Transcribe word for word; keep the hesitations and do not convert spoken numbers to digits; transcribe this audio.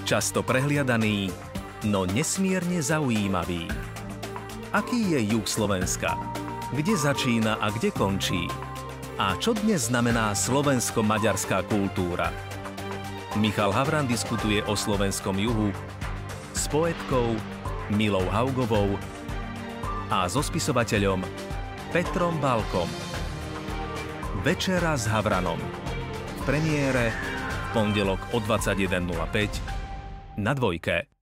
Často prehliadaný, no nesmierne zaujímavý. Aký je juh Slovenska? Kde začína a kde končí? A čo dnes znamená slovensko-maďarská kultúra? Michal Havran diskutuje o slovenskom juhu s poetkou Milou Haugovou a so spisovateľom Petrom Balkom. Večera s Havranom. V premiére v pondelok o dvadsaťjeden nula päť na Dvojke.